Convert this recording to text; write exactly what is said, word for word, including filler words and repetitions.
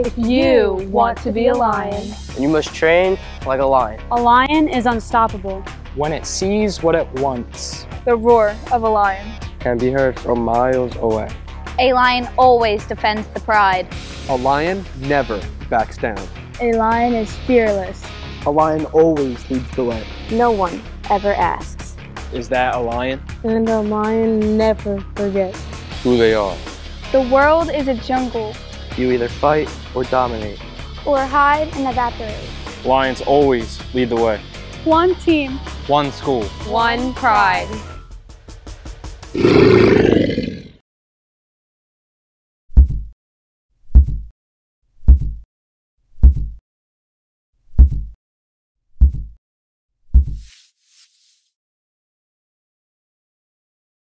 if you want to be a lion. And you must train like a lion. A lion is unstoppable when it sees what it wants. The roar of a lion can be heard from miles away. A lion always defends the pride. A lion never backs down. A lion is fearless. A lion always leads the way. No one ever asks, "Is that a lion?" And a lion never forgets who they are. The world is a jungle. You either fight or dominate. Or hide and evaporate. Lions always lead the way. One team. One school. One pride.